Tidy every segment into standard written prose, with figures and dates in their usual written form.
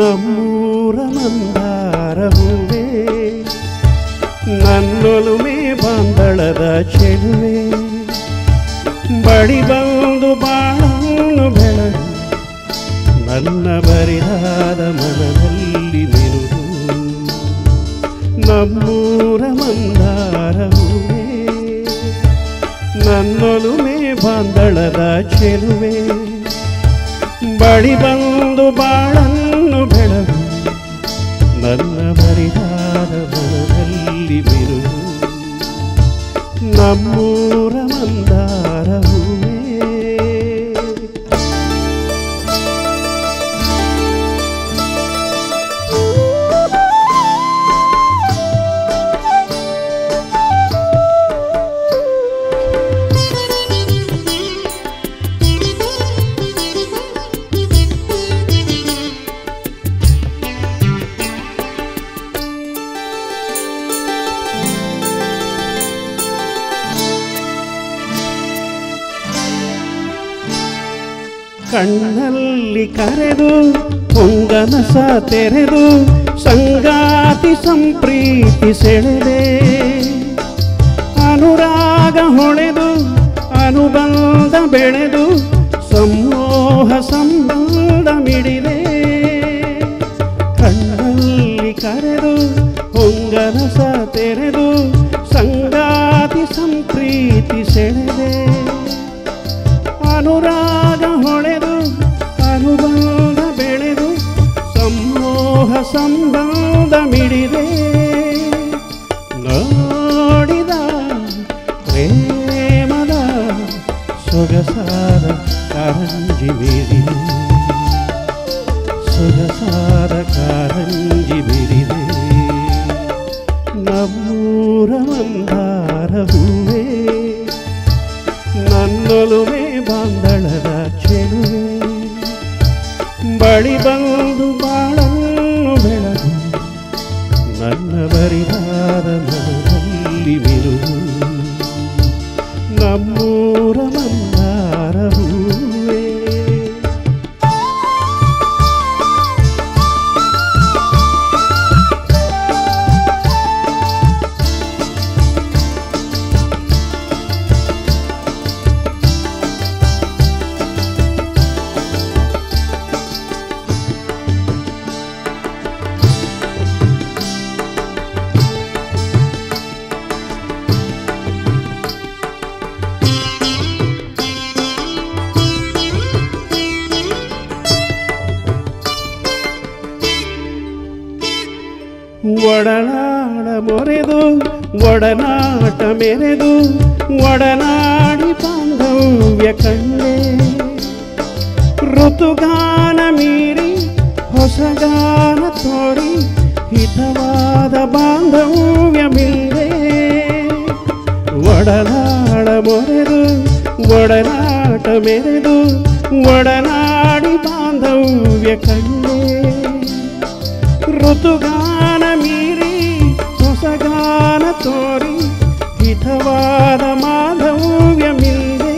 ನಮ್ಮೂರ ಮಂದಾರ ಹೂವೇ, ನನ್ನೊಲುಮೆ ಬಾಂಧಳದ ಚೆಲುವೆ, ಬಳಿ ಬಂದು ಬಾಳನ್ನು ಬೆಳಗು ನನ್ನ ಬರಿದಾದ ಮನದಲ್ಲಿ ನಿರುದು. ನಮ್ಮೂರ ಮಂದಾರ ಹೂವೇ, ನನ್ನೊಲುಮೆ ಬಾಂಧಳದ ಚೆಲುವೆ, ಬಳಿ ಬಂದು ಬಾಳನ್ನು ಬೆಳಗು ನನ್ನ ಬರಿದಾದ ಮನದಲ್ಲಿ ಬಿರುದು. ನಮ್ಮೂರ ಮಂದಾರ ಹೂವೇ. ಕಣ್ಣಲ್ಲಿ ಕರೆದು ಹೊಂಗನಸ ತೆರೆದು ಸಂಗಾತಿ ಸಂಪ್ರೀತಿ ಸೆಳೆದೆ, ಅನುರಾಗ ಹೊಳೆದು ಅನುಬಂಧ ಬೆಳೆದು ಸಮೋಹ ಸಂಬಂಧ ಮಿಡಿದೆ. ಕಣ್ಣಲ್ಲಿ ಕರೆದು ಹೊಂಗನಸ ತೆರೆದು ಸಂಗಾತಿ ಸಂಪ್ರೀತಿ ಸೆಳೆದೆ, ಅನುರಾಗ ಹೊಳೆದು ಅನುಬಂಧ ಬೆಳೆದು ಸಮೋಹ ಸಂಬಂಧ ಮಿಡಿದೆ. ನೋಡಿದ ಪ್ರೇಮದ ಸೊಗಸಾದ ಕಾರಂಜಿ ಬೀರಿದೆ, ಸೊಗಸಾದ ಕಾರಂಜಿ ಬೀರಿದೆ. ನಮ್ಮೂರ ಮಂದಾರ ಹೂವೇ, ನನ್ನೊಲುಮೆ ಬಾಂಧಳದ ಚೆಲುವೆ, ಬಳಿ ಬಂದು ಬಾಳನ್ನು ಬೆಳಗು ನನ್ನ ಬರಿದಾದ ಮನದಲ್ಲಿ ಬಿರುದು. ನಮ್ಮೂರ ಮಂದಾರ ಹೂವೇ. ಒಡನಾಡ ಮೊರೆದು ಒಡನಾಟ ಮೆರೆದು ಒಡನಾಡಿ ಬಾಂಧವ್ಯ ಕಂಡೆ, ಋತುಗಾನ ಮೀರಿ ಹೊಸಗಾನ ತೋರಿ ಹಿತವಾದ ಬಾಂಧವ್ಯ ಮಿಂದೆ. ಒಡನಾಡ ಮೊರೆದು ಒಡನಾಟ ಮೆರೆದು ಒಡನಾಡಿ ಬಾಂಧವ್ಯ ಕಂಡೆ, ಋತುಗಾನ ಮೀರಿ ಹೊಸಗಾನ ತೋರಿ ಹಿತವಾದ ಮಾಧವ್ಯ ಮಿಂದೆ.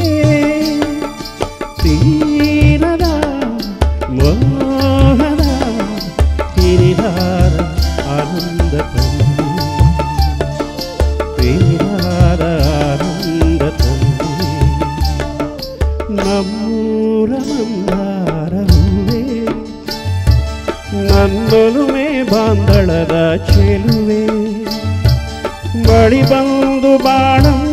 ತೀರದ ಮೋಹದ ಹಿರಿದಾದ ಆನಂದ ತಂದೆ, ತೀರಾದ ಆನಂದ ತಂದೆ. ನಮ್ಮೂರ ಮಂದಾರ ಹೂವೇ, ನನ್ನೊಲುಮೆ ಬಾಂಧಳದ ಚೆಲುವೆ, ಬಳಿ ಬಂದು ಬಾಳ